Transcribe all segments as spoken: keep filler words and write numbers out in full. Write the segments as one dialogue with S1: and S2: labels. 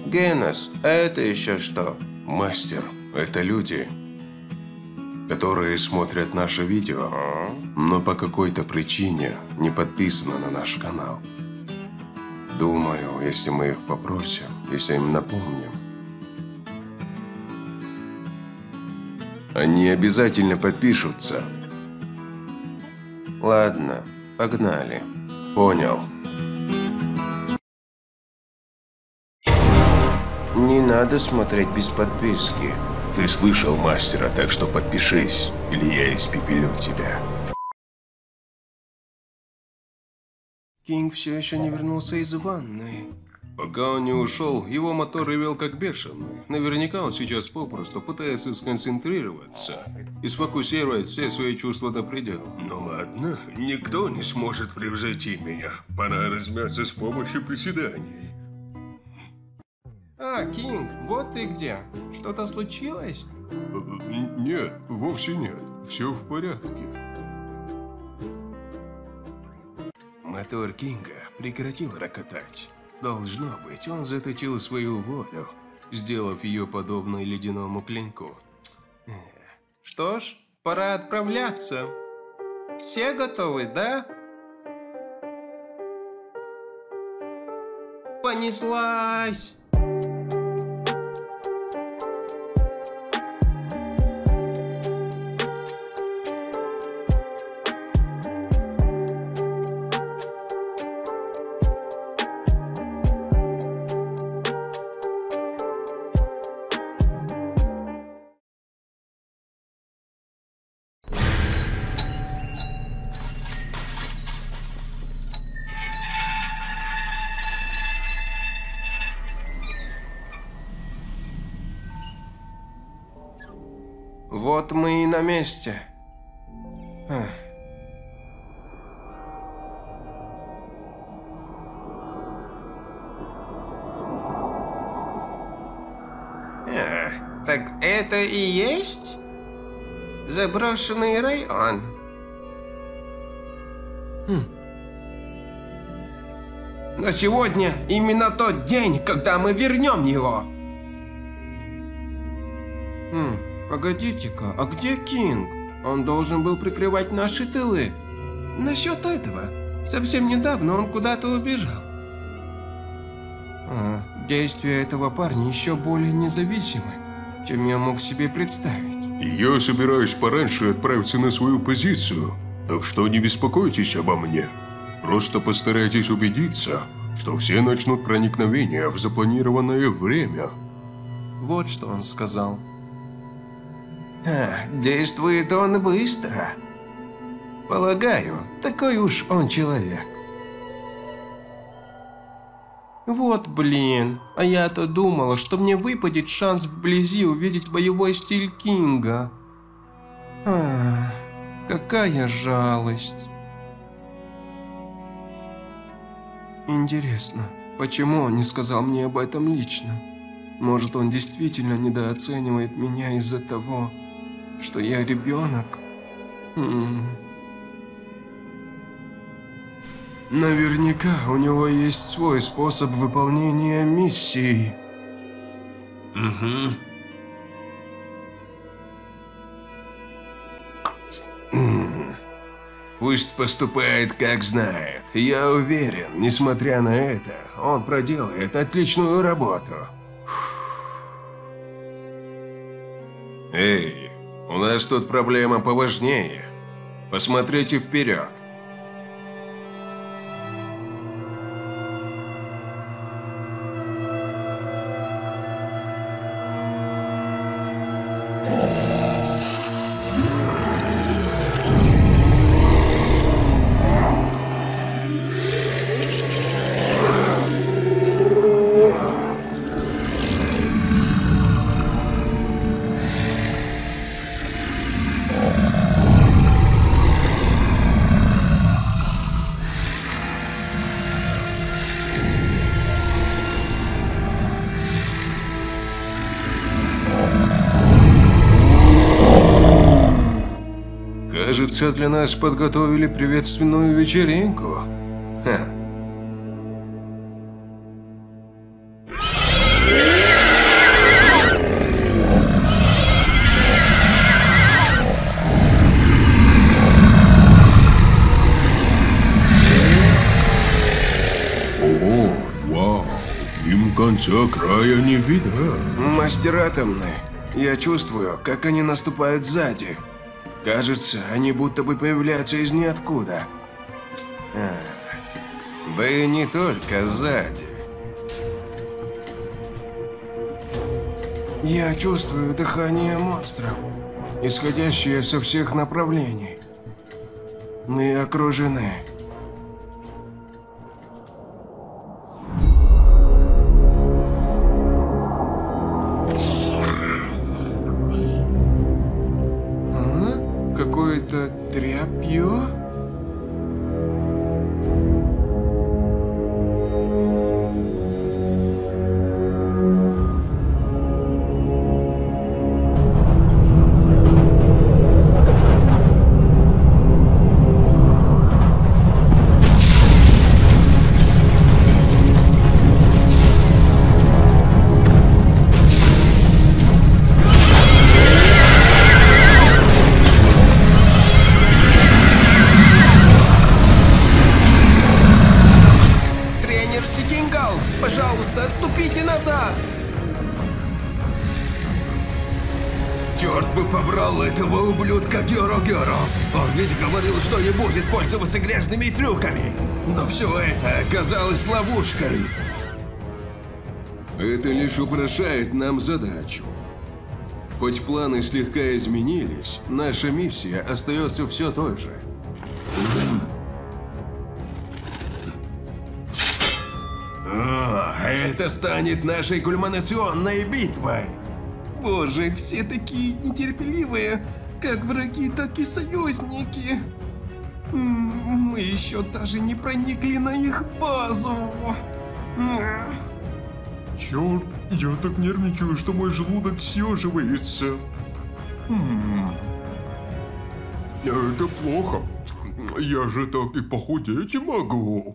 S1: Генос, а это еще что?
S2: Мастер, это люди, которые смотрят наше видео, но по какой-то причине не подписаны на наш канал. Думаю, если мы их попросим, если им напомним, они обязательно подпишутся.
S1: Ладно, погнали.
S2: Понял.
S1: Не надо смотреть без подписки.
S2: Ты слышал мастера, так что подпишись, или я испепелю тебя.
S1: Кинг все еще не вернулся из ванны.
S3: Пока он не ушел, его мотор ревел как бешеный. Наверняка он сейчас попросту пытается сконцентрироваться и сфокусировать все свои чувства до предела.
S2: Ну ладно, никто не сможет превзойти меня. Пора размяться с помощью приседаний.
S1: А, Кинг, вот ты где. Что-то случилось?
S3: Нет, вовсе нет. Все в порядке.
S2: Мотор Кинга прекратил рокотать. Должно быть, он заточил свою волю, сделав ее подобной ледяному клинку.
S1: Что ж, пора отправляться. Все готовы, да? Понеслась! Вот мы и на месте. Ах. А, так это и есть заброшенный район? Хм. Но сегодня именно тот день, когда мы вернем его. Хм. Погодите-ка, а где Кинг? Он должен был прикрывать наши тылы. Насчет этого, совсем недавно он куда-то убежал. А, действия этого парня еще более независимы, чем я мог себе представить.
S3: Я собираюсь пораньше отправиться на свою позицию, так что не беспокойтесь обо мне. Просто постарайтесь убедиться, что все начнут проникновение в запланированное время.
S1: Вот что он сказал. А, действует он быстро. Полагаю, такой уж он человек. Вот блин, а я-то думала, что мне выпадет шанс вблизи увидеть боевой стиль Кинга. А, какая жалость. Интересно, почему он не сказал мне об этом лично? Может, он действительно недооценивает меня из-за того, что я ребенок? М-м. Наверняка у него есть свой способ выполнения миссии.
S2: Угу. Пусть поступает, как знает. Я уверен, несмотря на это, он проделает отличную работу. Эй, у нас тут проблема поважнее. Посмотрите вперед. Кажется, для нас подготовили приветственную вечеринку. Ха.
S3: Им конца края не видать.
S2: Мастер Атомный, я чувствую, как они наступают сзади. Кажется, они будто бы появляются из ниоткуда. А, да и не только сзади. Я чувствую дыхание монстров, исходящее со всех направлений. Мы окружены. А? Какое-то тряпье? Пожалуйста, отступите назад!
S4: Черт бы побрал этого ублюдка Геро-Геро! Он ведь говорил, что не будет пользоваться грязными трюками! Но все это оказалось ловушкой!
S2: Это лишь упрощает нам задачу. Хоть планы слегка изменились, наша миссия остается все той же.
S4: О, это станет нашей кульминационной битвой!
S1: Боже, все такие нетерпеливые, как враги, так и союзники. Мы еще даже не проникли на их базу.
S3: Черт, я так нервничаю, что мой желудок съеживается. Хм. Это плохо. Я же так и похудеть могу.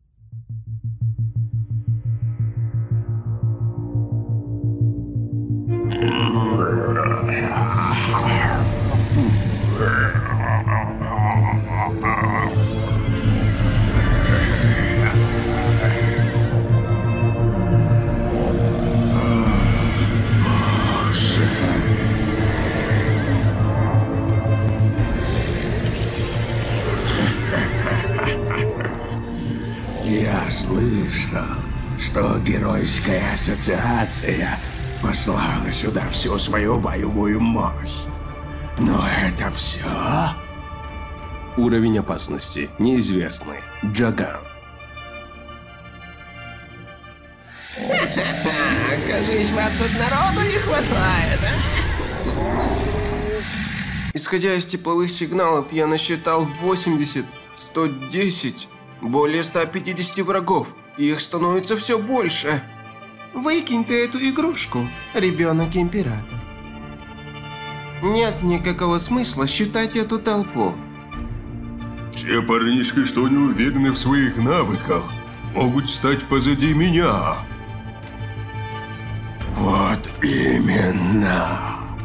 S4: Я слышал, что Геройская ассоциация послала сюда всю свою боевую мощь. Но это все?
S2: Уровень опасности неизвестный. Джаган.
S4: Кажись, вам тут народу не хватает, а?
S1: Исходя из тепловых сигналов, я насчитал восемьдесят, сто десять, более ста пятидесяти врагов, и их становится все больше. Выкинь ты эту игрушку, ребенок-император. Нет никакого смысла считать эту толпу.
S3: Все парнишки, что не уверены в своих навыках, могут встать позади меня.
S4: Вот именно.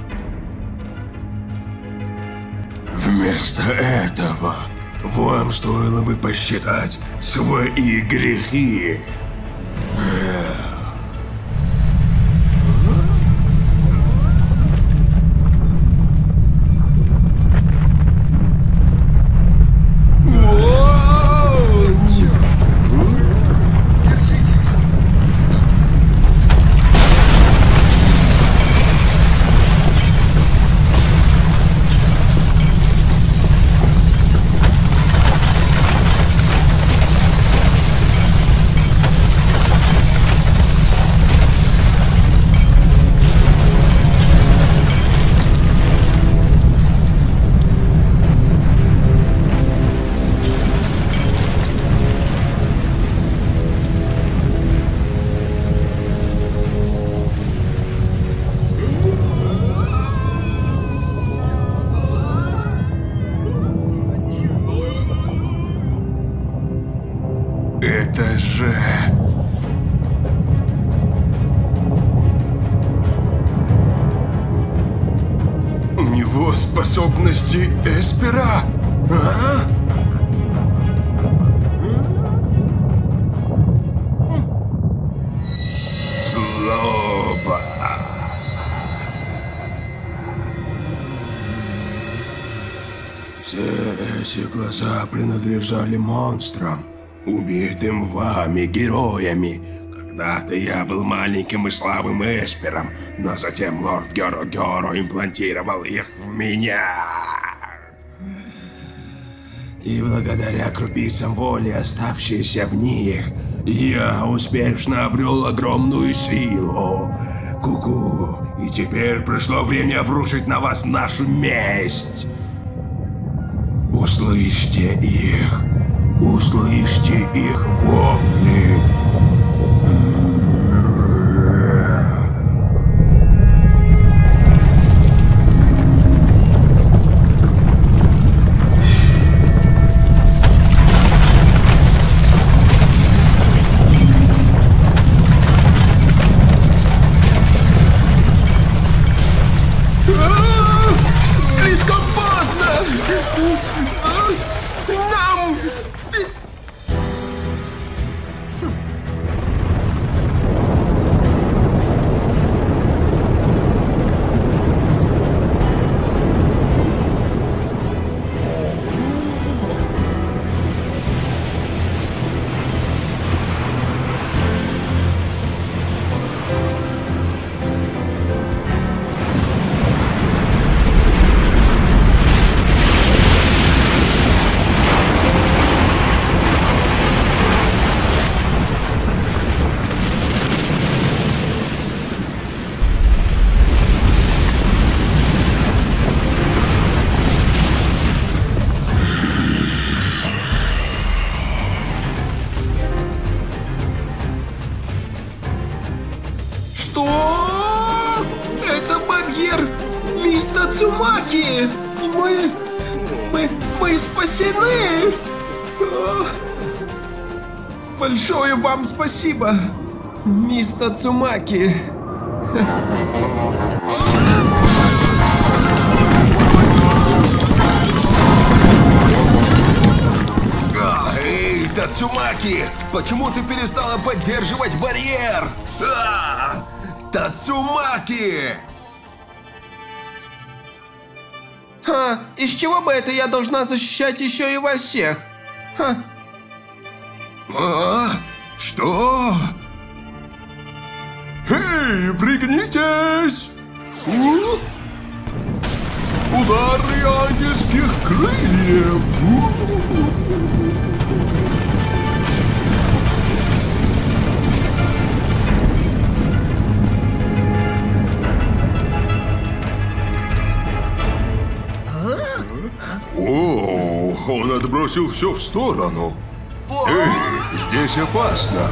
S4: Вместо этого вам стоило бы посчитать свои грехи.
S2: Это же... У него способности Эспера? А?
S4: Все эти глаза принадлежали монстрам, убитым вами, героями. Когда-то я был маленьким и слабым эспером, но затем лорд Геро-Геро имплантировал их в меня. И благодаря крупицам воли, оставшейся в них, я успешно обрел огромную силу. Ку-ку, и теперь пришло время обрушить на вас нашу месть. Услышьте их, услышьте их вопли.
S1: Слишком поздно! Нам... Что? Это барьер мистер Цумаки! Мы... мы... мы спасены! Большое вам спасибо, мистер Цумаки!
S4: Эй, Тацумаки! Почему ты перестала поддерживать барьер? А! Тацумаки!
S1: Ха, из чего бы это я должна защищать еще и вас всех? Ха.
S4: А? Что? Эй, пригнитесь! У? Удары ангельских крыльев! У?
S3: О, он отбросил все в сторону. Эй, здесь опасно.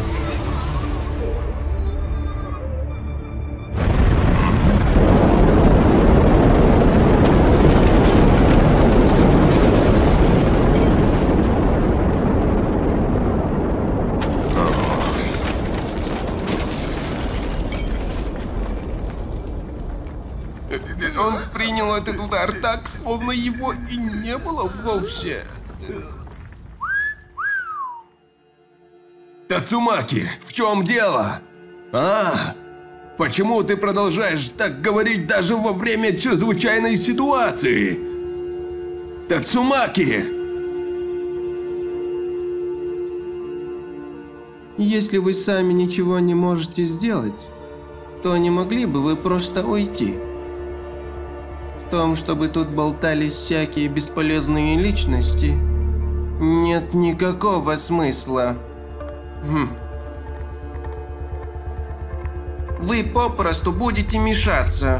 S1: Он принял этот удар так, словно его и не было вовсе.
S4: Тацумаки, в чем дело? А? Почему ты продолжаешь так говорить даже во время чрезвычайной ситуации? Тацумаки!
S1: Если вы сами ничего не можете сделать, то не могли бы вы просто уйти? В том, чтобы тут болтались всякие бесполезные личности, нет никакого смысла. Хм. Вы попросту будете мешаться.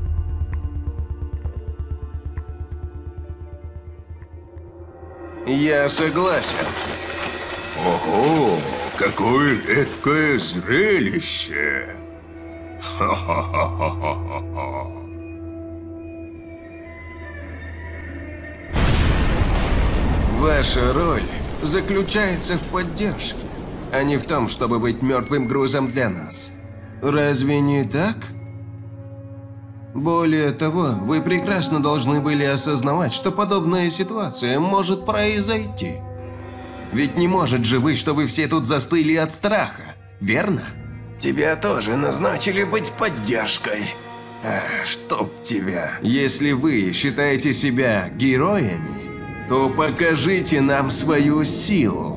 S4: Я согласен.
S3: Ого, какое редкое зрелище. Ха-ха-ха-ха-ха-ха.
S2: Ваша роль заключается в поддержке, а не в том, чтобы быть мертвым грузом для нас. Разве не так? Более того, вы прекрасно должны были осознавать, что подобная ситуация может произойти. Ведь не может же быть, что вы все тут застыли от страха, верно?
S4: Тебя тоже назначили быть поддержкой.
S5: Эх, чтоб тебя. Если вы считаете себя героями, то покажите нам свою силу.